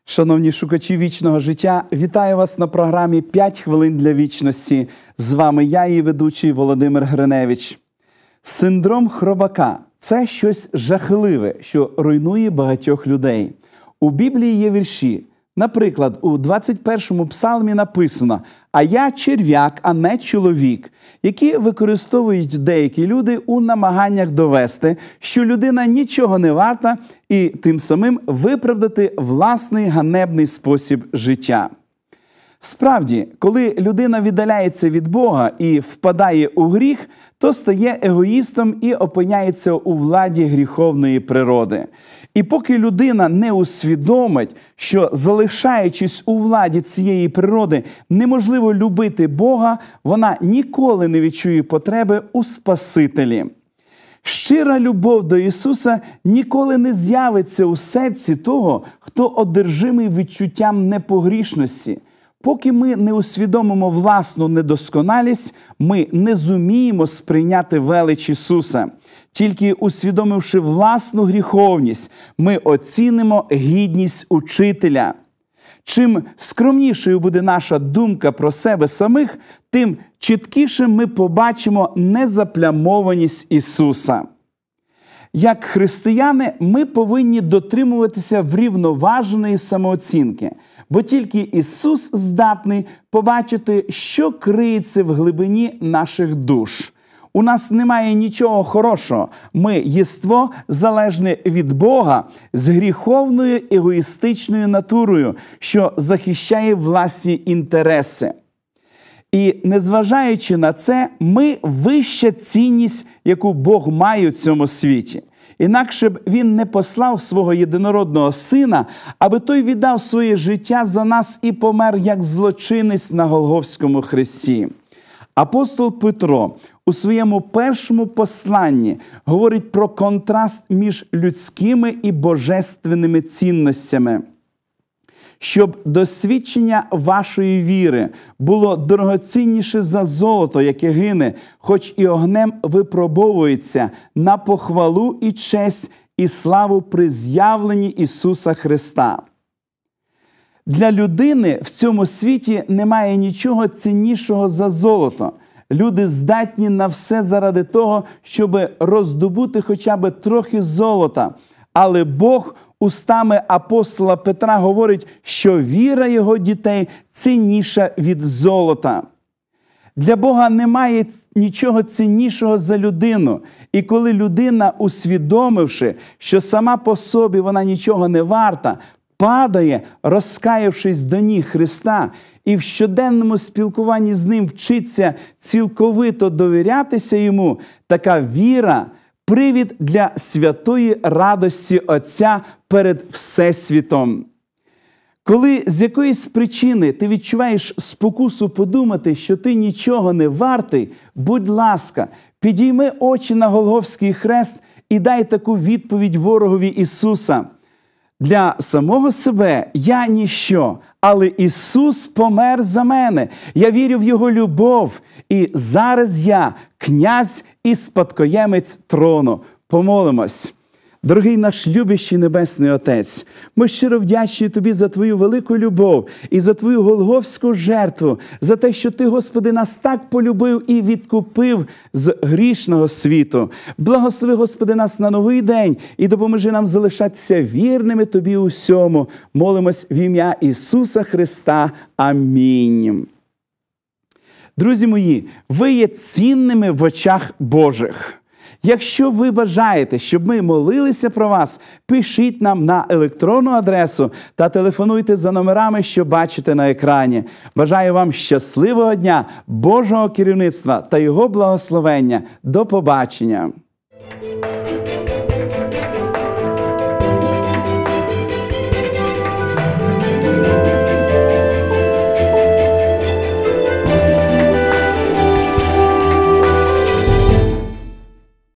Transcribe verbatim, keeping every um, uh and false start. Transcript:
Шановні шукачі вічного життя, вітаю вас на програмі «п'ять хвилин для вічності». З вами я, її ведучий Володимир Гриневич. Синдром хробака – це щось жахливе, що руйнує багатьох людей. У Біблії є вірші. Наприклад, у двадцять першому псалмі написано «А я черв'як, а не чоловік», які використовують деякі люди у намаганнях довести, що людина нічого не варта і тим самим виправдати власний ганебний спосіб життя. Справді, коли людина віддаляється від Бога і впадає у гріх, то стає егоїстом і опиняється у владі гріховної природи. І поки людина не усвідомить, що, залишаючись у владі цієї природи, неможливо любити Бога, вона ніколи не відчує потреби у Спасителі. Щира любов до Ісуса ніколи не з'явиться у серці того, хто одержимий відчуттям непогрішності. Поки ми не усвідомимо власну недосконалість, ми не зуміємо сприйняти велич Ісуса. Тільки усвідомивши власну гріховність, ми оцінимо гідність учителя. Чим скромнішою буде наша думка про себе самих, тим чіткіше ми побачимо незаплямованість Ісуса. Як християни, ми повинні дотримуватися врівноваженої самооцінки, бо тільки Ісус здатний побачити, що криється в глибині наших душ. У нас немає нічого хорошого. Ми – єство, залежне від Бога, з гріховною егоїстичною натурою, що захищає власні інтереси. І, незважаючи на це, ми – вища цінність, яку Бог має у цьому світі. Інакше б Він не послав свого єдинородного Сина, аби Той віддав своє життя за нас і помер як злочинець на Голгофському хресті. Апостол Петро у своєму першому посланні говорить про контраст між людськими і божественними цінностями. Щоб досвідчення вашої віри було дорогоцінніше за золото, яке гине, хоч і огнем випробовується, на похвалу і честь і славу при з'явленні Ісуса Христа. Для людини в цьому світі немає нічого ціннішого за золото. Люди здатні на все заради того, щоб роздобути хоча б трохи золота. Але Бог устами апостола Петра говорить, що віра його дітей цінніша від золота. Для Бога немає нічого ціннішого за людину. І коли людина, усвідомивши, що сама по собі вона нічого не варта, падає, розкаявшись до ніг Христа, і в щоденному спілкуванні з Ним вчиться цілковито довірятися Йому, така віра – привід для святої радості Отця перед Всесвітом. Коли з якоїсь причини ти відчуваєш спокусу подумати, що ти нічого не вартий, будь ласка, підійми очі на Голгофський хрест і дай таку відповідь ворогові Ісуса. Для самого себе я ніщо, але Ісус помер за мене. Я вірю в Його любов, і зараз я князь і спадкоємець трону. Помолимось. Дорогий наш любящий Небесний Отець, ми щиро вдячні Тобі за Твою велику любов і за Твою голгофську жертву, за те, що Ти, Господи, нас так полюбив і відкупив з грішного світу. Благослови, Господи, нас на новий день і допоможи нам залишатися вірними Тобі у всьому. Молимось в ім'я Ісуса Христа. Амінь. Друзі мої, ви є цінними в очах Божих. Якщо ви бажаєте, щоб ми молилися про вас, пишіть нам на електронну адресу та телефонуйте за номерами, що бачите на екрані. Бажаю вам щасливого дня, Божого керівництва та Його благословення. До побачення!